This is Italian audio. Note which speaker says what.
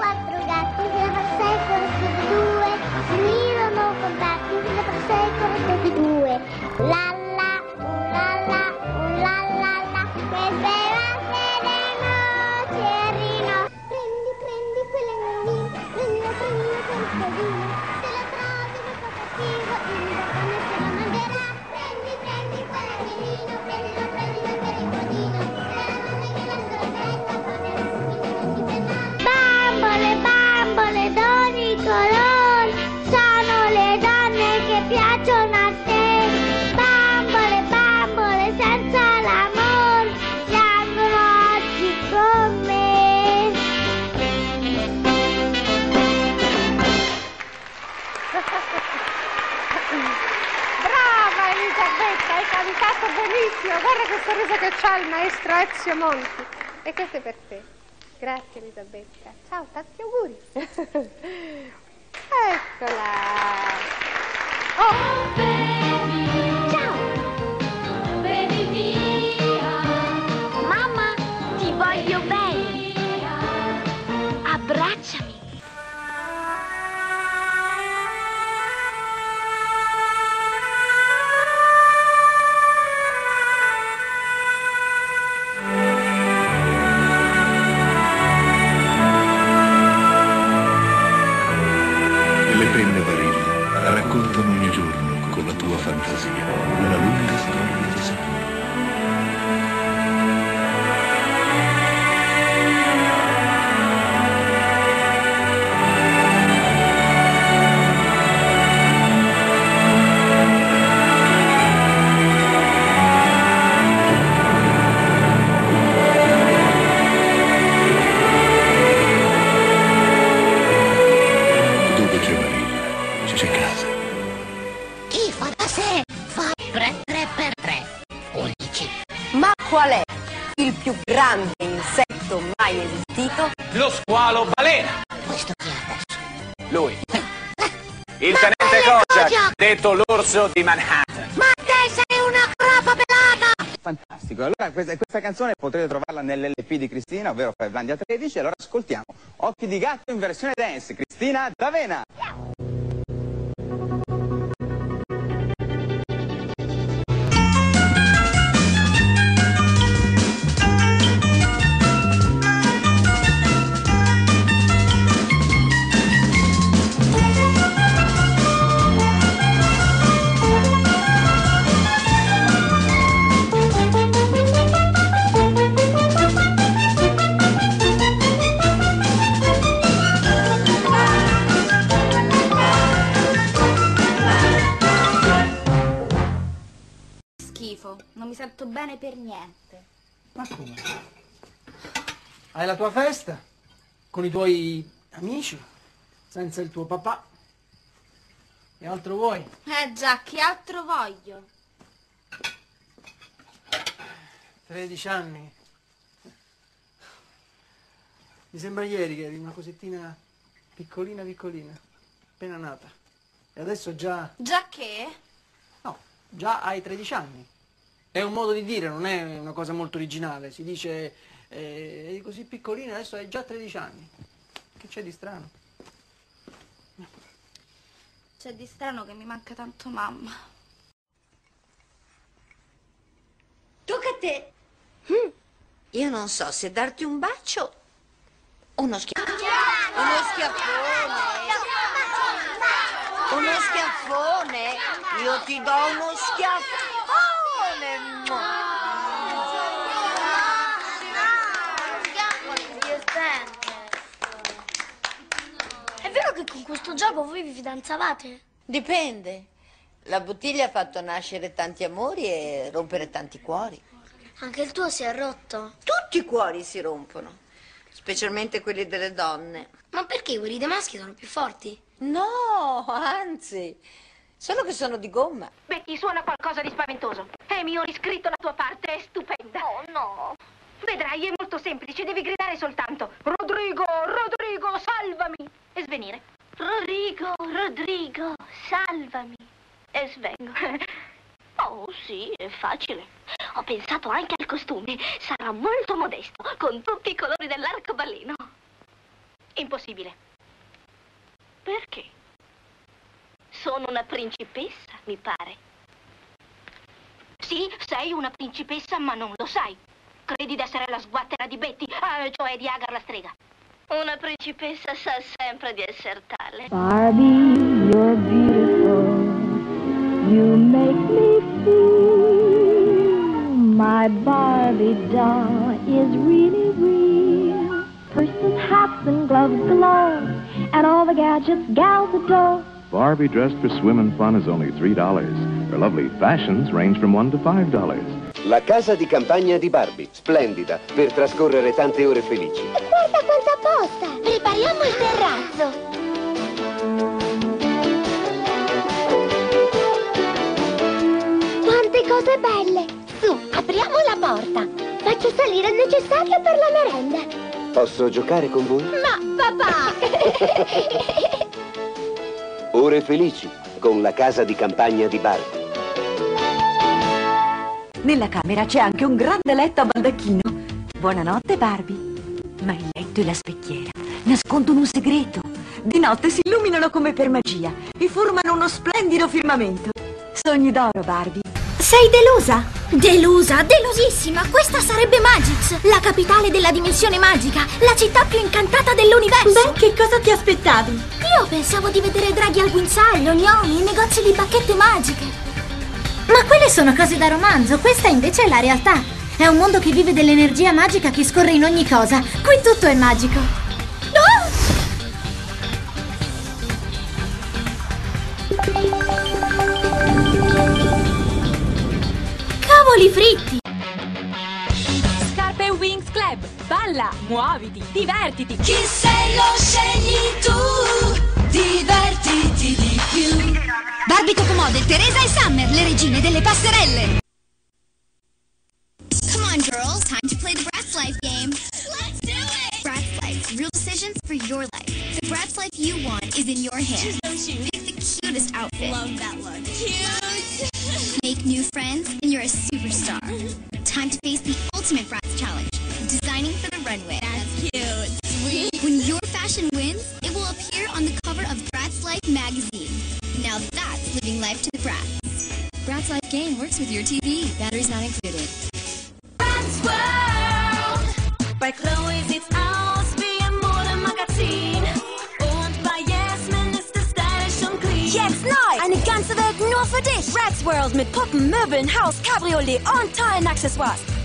Speaker 1: quattro gatti, se ne fa sei correte due, unirono contatti, se ne fa sei correte due. La la, la, che bella sereno, cerino. Prendi quell'angolino, prendilo per casino. Se lo trovi un po' cattivo, il boccone se lo mangerà. Prendi quell'angolino, prendilo per il codino. Bambole d'ogni colore, sono le donne che piacciono a te. Bambole senza l'amore, piangono oggi con me.
Speaker 2: Brava Elisabetta, hai cantato benissimo. Guarda che sorriso che c'ha il maestro Ezio Monti. E questo è per te. Grazie Elisabetta. Ciao, tanti auguri. Eccola. Oh,
Speaker 1: Ciao!
Speaker 3: Vieni via,
Speaker 1: Mamma, ti voglio bene.
Speaker 3: via.
Speaker 1: Abbracciami.
Speaker 4: Le penne Barilla raccontano ogni giorno con la tua fantasia una lunga storia di sapore. Dove c'è Barilla, c'è casa.
Speaker 1: Chi fa da sé fa 3x3. 11.
Speaker 5: Ma qual è il più grande insetto mai esistito?
Speaker 6: Lo squalo balena.
Speaker 1: Questo chi è adesso?
Speaker 6: Lui. Il tenente Kojak, detto l'orso di Manhattan.
Speaker 1: Ma te sei una crapa pelata!
Speaker 7: Fantastico, allora questa canzone potrete trovarla nell'LP di Cristina, ovvero Fivelandia 13, allora ascoltiamo Occhi di gatto in versione dance, Cristina D'Avena.
Speaker 8: Schifo, non mi sento bene per niente.
Speaker 9: Ma come? Hai la tua festa? Con i tuoi amici? Senza il tuo papà? Che altro vuoi?
Speaker 8: Già, che altro voglio?
Speaker 9: 13 anni. Mi sembra ieri che eri una cosettina piccolina, appena nata. E adesso già...
Speaker 8: Già che?
Speaker 9: No, già hai 13 anni. È un modo di dire, non è una cosa molto originale. Si dice, eri così piccolina, adesso hai già 13 anni. Che c'è di strano?
Speaker 8: C'è di strano che mi manca tanto mamma.
Speaker 5: Tocca a te. Io non so se darti un bacio o uno schiaffone. Uno schiaffone. Io ti do uno schiaffone.
Speaker 1: È vero che con questo gioco voi vi fidanzavate?
Speaker 5: Dipende. La bottiglia ha fatto nascere tanti amori e rompere tanti cuori.
Speaker 1: Anche il tuo si è rotto.
Speaker 5: Tutti i cuori si rompono, specialmente quelli delle donne.
Speaker 1: Ma perché quelli dei maschi sono più forti?
Speaker 5: No, anzi, solo che sono di gomma.
Speaker 10: Betty, suona qualcosa di spaventoso. Amy, ho riscritto la tua parte, è stupenda.
Speaker 1: Oh no!
Speaker 10: Vedrai, è molto semplice, devi gridare soltanto Rodrigo, Rodrigo, salvami! E svenire.
Speaker 1: Rodrigo, Rodrigo, salvami.
Speaker 10: E svengo.
Speaker 1: Oh sì, è facile. Ho pensato anche al costume. Sarà molto modesto, con tutti i colori dell'arcobaleno.
Speaker 10: Impossibile. Perché? Sono una principessa, mi pare. Sì, sei una principessa, ma non lo sai. Credi di essere la sguattera di Betty, cioè di Agar la strega. Una principessa sa sempre di essere tale.
Speaker 3: Barbie, you're beautiful. You make me feel my Barbie doll is really real. Purses, hats, and gloves galore, and all the gadgets gals adore.
Speaker 4: Barbie dressed for swim and fun is only $3. Her lovely fashions range from $1 to $5.
Speaker 11: La casa di campagna di Barbie, splendida, per trascorrere tante ore felici.
Speaker 1: E guarda quanta posta! Prepariamo il terrazzo! Quante cose belle! Su, apriamo la porta! Faccio salire il necessario per la merenda!
Speaker 11: Posso giocare con voi?
Speaker 1: Ma, papà!
Speaker 11: Ore felici, con la casa di campagna di Barbie.
Speaker 5: Nella camera c'è anche un grande letto a baldacchino. Buonanotte, Barbie. Ma il letto e la specchiera nascondono un segreto. Di notte si illuminano come per magia e formano uno splendido firmamento. Sogni d'oro, Barbie.
Speaker 8: Sei delusa? Delusa, delusissima. Questa sarebbe Magix, la capitale della dimensione magica, la città più incantata dell'universo.
Speaker 12: Beh, che cosa ti aspettavi?
Speaker 8: Io pensavo di vedere draghi al guinzaglio, gnomi, negozi di bacchette magiche. Ma quelle sono cose da romanzo, questa invece è la realtà. È un mondo che vive dell'energia magica che scorre in ogni cosa. Qui tutto è magico. Oh! Cavoli fritti!
Speaker 12: Scarpe Wings Club. Balla, muoviti, divertiti.
Speaker 3: Chi sei lo scegli tu, divertiti di più.
Speaker 13: Barbie Topomodel, Teresa e Summer, le regine delle passerelle.
Speaker 14: Come on, girls. Time to play the Bratz Life game.
Speaker 3: Let's do it!
Speaker 14: Bratz Life. Real decisions for your life. The Bratz Life you want is in your hands. Pick the cutest outfit.
Speaker 3: Love that one. Cute!
Speaker 14: Make new friends, and you're a superstar. Time to face the ultimate Bratz challenge. Designing for the runway.
Speaker 3: That's cute. Sweet.
Speaker 14: When your fashion wins, it will appear on the cover of Bratz Life magazine. Now that's living life to the Bratz.
Speaker 13: Bratz Life game works with your TV. Batteries not included.
Speaker 3: Bratz World! Bei Chloe sieht's aus wie im Modemagazin. Und bei Jasmine ist es stylisch und clean.
Speaker 12: Jetzt neu! Eine ganze Welt nur für dich! Bratz World mit Puppen, Möbeln, Haus, Cabriolet und tollen Accessoires.